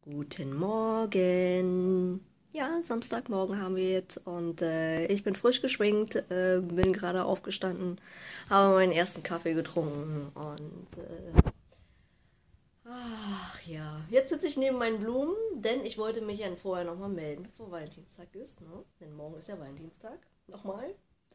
Guten Morgen. Ja, Samstagmorgen haben wir jetzt und ich bin frisch geschminkt, bin gerade aufgestanden, habe meinen ersten Kaffee getrunken und ach ja, jetzt sitze ich neben meinen Blumen, denn ich wollte mich ja vorher nochmal melden, bevor Valentinstag ist, ne? Denn morgen ist ja Valentinstag, nochmal.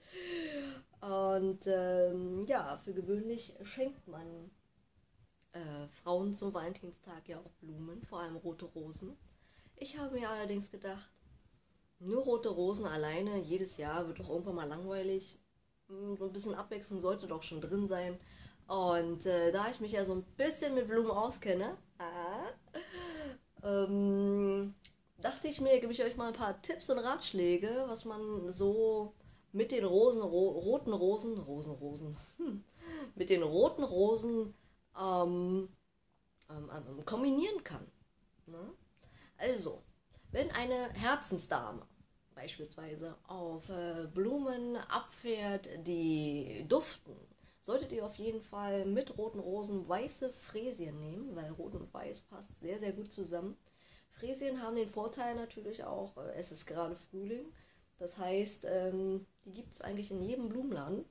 Und ja, für gewöhnlich schenkt man Frauen zum Valentinstag ja auch Blumen, vor allem rote Rosen. Ich habe mir allerdings gedacht, nur rote Rosen alleine jedes Jahr wird doch irgendwann mal langweilig. So ein bisschen Abwechslung sollte doch schon drin sein. Und da ich mich ja so ein bisschen mit Blumen auskenne, dachte ich mir, gebe ich euch mal ein paar Tipps und Ratschläge, was man so mit den roten Rosen, mit den roten Rosen kombinieren kann. Ne? Also, wenn eine Herzensdame beispielsweise auf Blumen abfährt, die duften, solltet ihr auf jeden Fall mit roten Rosen weiße Fräsien nehmen, weil Rot und Weiß passt sehr, sehr gut zusammen. Fräsien haben den Vorteil natürlich auch, es ist gerade Frühling, das heißt, die gibt es eigentlich in jedem Blumenladen.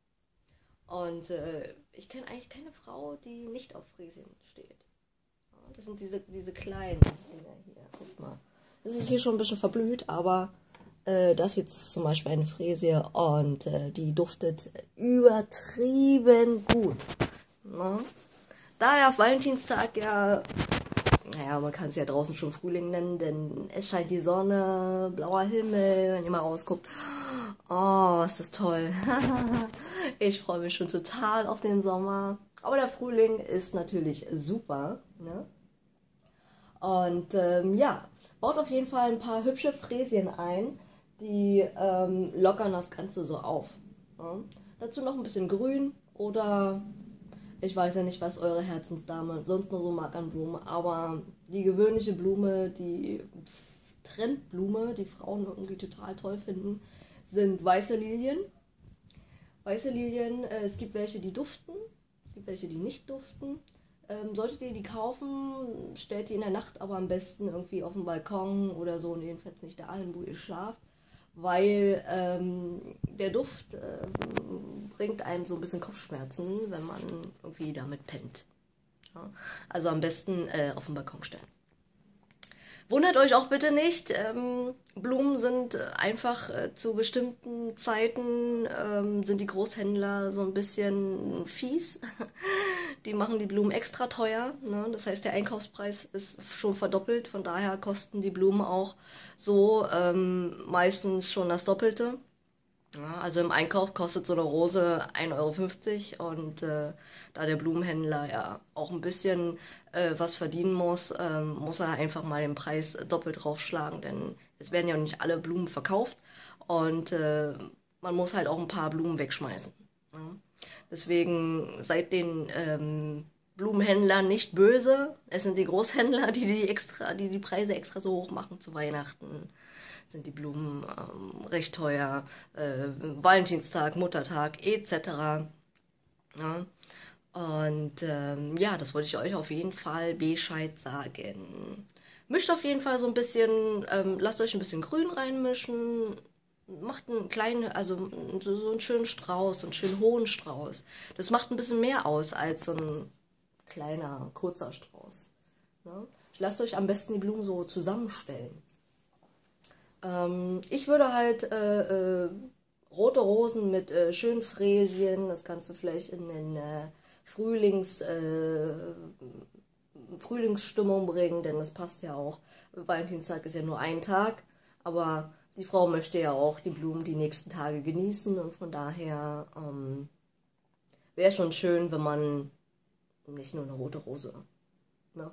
Und ich kenne eigentlich keine Frau, die nicht auf Fräsien steht. Ja, das sind diese kleinen Dinger hier. Guck mal. Das ist hier schon ein bisschen verblüht, aber das jetzt ist zum Beispiel eine Fräsie und die duftet übertrieben gut. Ne? Da ja auf Valentinstag ja, naja, man kann es ja draußen schon Frühling nennen, denn es scheint die Sonne, blauer Himmel, wenn ihr mal rausguckt. Oh, ist das toll. Ich freue mich schon total auf den Sommer. Aber der Frühling ist natürlich super. Ne? Und ja, baut auf jeden Fall ein paar hübsche Fräsien ein, die lockern das Ganze so auf. Ne? Dazu noch ein bisschen Grün oder ich weiß ja nicht, was eure Herzensdame sonst noch so mag an Blumen, aber die gewöhnliche Blume, die Trendblume, die Frauen irgendwie total toll finden, sind weiße Lilien. Weiße Lilien, es gibt welche, die duften, es gibt welche, die nicht duften. Solltet ihr die kaufen, stellt die in der Nacht aber am besten irgendwie auf dem Balkon oder so und jedenfalls nicht dahin, wo ihr schlaft, weil der Duft bringt einem so ein bisschen Kopfschmerzen, wenn man irgendwie damit pennt. Ja? Also am besten auf dem Balkon stellen. Wundert euch auch bitte nicht, Blumen sind einfach zu bestimmten Zeiten, sind die Großhändler so ein bisschen fies. Die machen die Blumen extra teuer, ne? Das heißt, der Einkaufspreis ist schon verdoppelt, von daher kosten die Blumen auch so meistens schon das Doppelte. Ja, also im Einkauf kostet so eine Rose 1,50 € und da der Blumenhändler ja auch ein bisschen was verdienen muss, muss er einfach mal den Preis doppelt draufschlagen, denn es werden ja nicht alle Blumen verkauft und man muss halt auch ein paar Blumen wegschmeißen. Ja. Deswegen seid den Blumenhändlern nicht böse, es sind die Großhändler, die Preise extra so hoch machen zu Weihnachten. Sind die Blumen recht teuer, Valentinstag, Muttertag etc. Ja? Und ja, das wollte ich euch auf jeden Fall Bescheid sagen. Mischt auf jeden Fall so ein bisschen, lasst euch ein bisschen Grün reinmischen, macht einen kleinen, also so einen schönen Strauß, einen schönen hohen Strauß. Das macht ein bisschen mehr aus als so ein kleiner, kurzer Strauß. Ne? Lasst euch am besten die Blumen so zusammenstellen. Ich würde halt rote Rosen mit schönen Fräsien, das Ganze vielleicht in den Frühlingsstimmung bringen, denn das passt ja auch. Valentinstag ist ja nur ein Tag, aber die Frau möchte ja auch die Blumen die nächsten Tage genießen und von daher wäre schon schön, wenn man nicht nur eine rote Rose. Ne?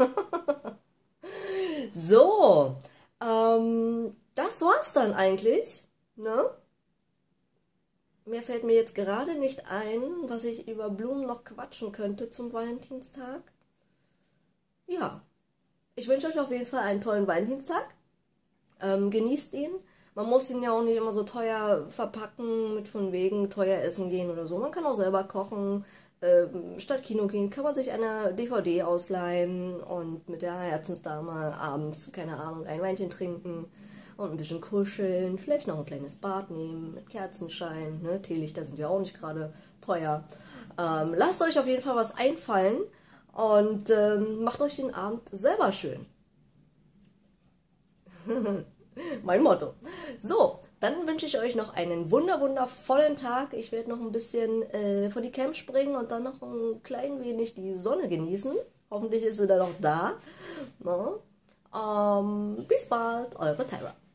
So. Das war's dann eigentlich, ne? Mehr fällt mir jetzt gerade nicht ein, was ich über Blumen noch quatschen könnte zum Valentinstag. Ja, ich wünsche euch auf jeden Fall einen tollen Valentinstag. Genießt ihn. Man muss ihn ja auch nicht immer so teuer verpacken, mit von wegen teuer essen gehen oder so. Man kann auch selber kochen, Statt Kino gehen, kann man sich eine DVD ausleihen und mit der Herzensdame abends, keine Ahnung, ein Weinchen trinken und ein bisschen kuscheln, vielleicht noch ein kleines Bad nehmen mit Kerzenschein, ne? Teelichter sind ja auch nicht gerade teuer. Lasst euch auf jeden Fall was einfallen und macht euch den Abend selber schön. Mein Motto. So, dann wünsche ich euch noch einen wundervollen Tag. Ich werde noch ein bisschen vor die Camp springen und dann noch ein klein wenig die Sonne genießen. Hoffentlich ist sie dann noch da. No? Bis bald, eure Tara.